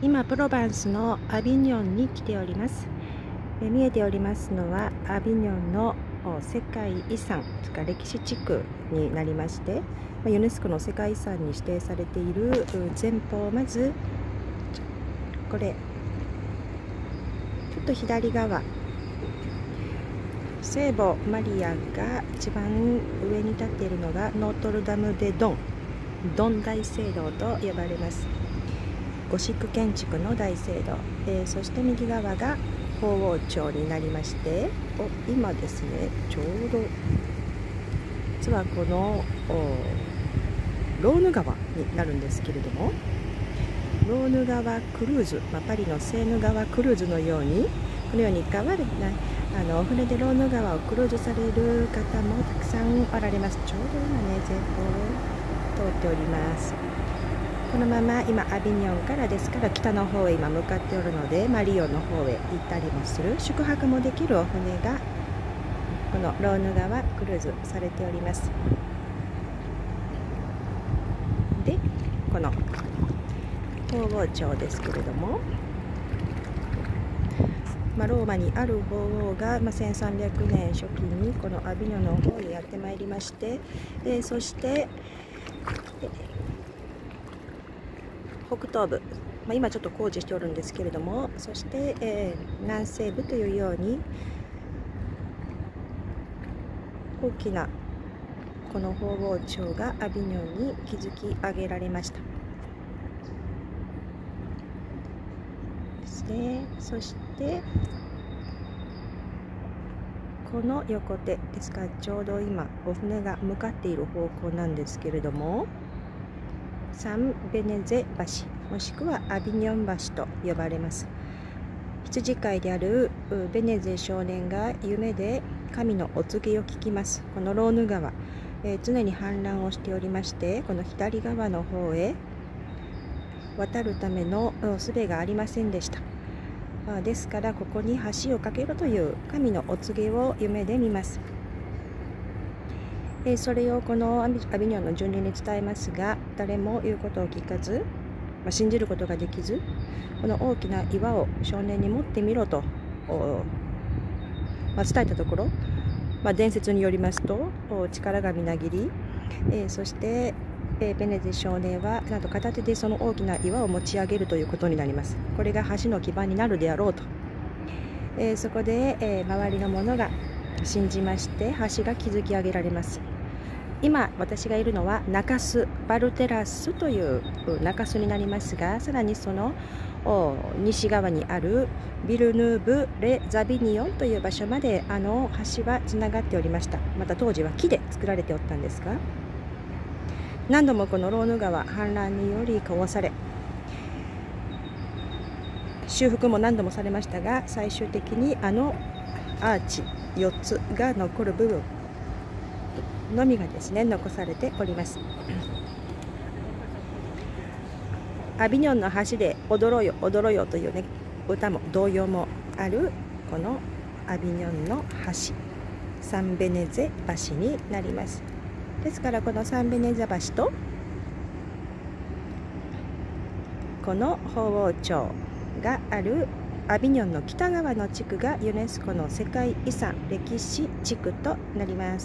今プロバンスのアビニョンに来ております。見えておりますのはアビニョンの世界遺産歴史地区になりまして、ユネスコの世界遺産に指定されている前方、まずこれちょっと左側、聖母マリアが一番上に立っているのがノートルダム・デ・ドン大聖堂と呼ばれます。ゴシック建築の大聖堂、そして右側が鳳凰町になりまして、今ですね、ちょうど実はこのローヌ川になるんですけれども、ローヌ川クルーズ、パリのセーヌ川クルーズのように、このように川でお船でローヌ川をクルーズされる方もたくさんおられます。ちょうど今ね、前方を通っております。このまま今アビニョンからですから北の方へ今向かっておるので、リオの方へ行ったりもする、宿泊もできるお船がこのローヌ川クルーズされております。で、この鳳凰町ですけれども、ローマにある鳳凰が1300年初期にこのアビニョンの方にやってまいりまして、そして北東部、今ちょっと工事しておるんですけれども、そして、南西部というように大きなこの鳳凰町がアビニョンに築き上げられましたですね。そしてこの横手ですから、ちょうど今お船が向かっている方向なんですけれども、サンベネゼ橋もしくはアビニョン橋と呼ばれます。羊飼いであるベネゼ少年が夢で神のお告げを聞きます。このローヌ川、常に氾濫をしておりまして、この左側の方へ渡るための術がありませんでした。ですからここに橋を架けろという神のお告げを夢で見ます。それをこのアビニョンの住人に伝えますが、誰も言うことを聞かず、信じることができず、この大きな岩を少年に持ってみろと、伝えたところ、伝説によりますと力がみなぎり、そしてベネゼ少年はなんと片手でその大きな岩を持ち上げるということになります。これが橋の基盤になるであろうと、そこで、周りの者が信じまして橋が築き上げられます。今私がいるのは中洲バルテラスという中洲になりますが、さらにその西側にあるビルヌーブ・レ・ザビニオンという場所まで橋はつながっておりました。また当時は木で作られておったんですが、何度もこのローヌ川氾濫により壊され、修復も何度もされましたが、最終的にアーチ4つが残る部分のみがですね、残されております。アビニョンの橋で踊ろうよ踊ろうよというね、歌も童謡もあるこのアビニョンの橋、サンベネゼ橋になります。ですからこのサンベネゼ橋とこの鳳凰町があるアビニョンの北側の地区がユネスコの世界遺産歴史地区となります。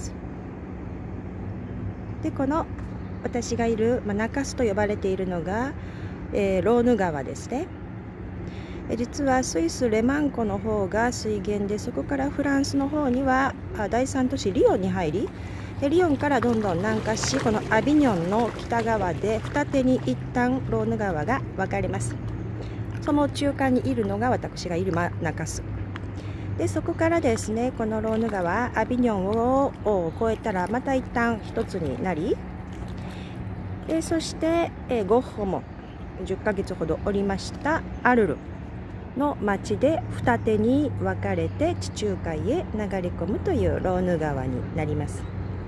で、この私がいる、中洲と呼ばれているのが、ローヌ川ですね。実はスイスレマン湖の方が水源で、そこからフランスの方には第3都市リヨンに入り、リヨンからどんどん南下し、このアビニョンの北側で二手に一旦ローヌ川が分かれます。その中間にいるのが私がいる中洲で、そこからですね、このローヌ川アビニョンを越えたらまた一旦一つになり、そしてゴッホも10ヶ月ほどおりましたアルルの町で二手に分かれて地中海へ流れ込むというローヌ川になります。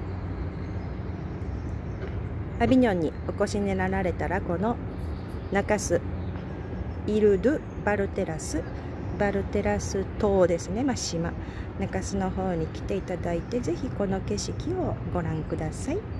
アビニョンにお越しになられたら、この中洲イル・ドゥ・バルテラス島ですね、島中洲の方に来ていただいて、ぜひこの景色をご覧ください。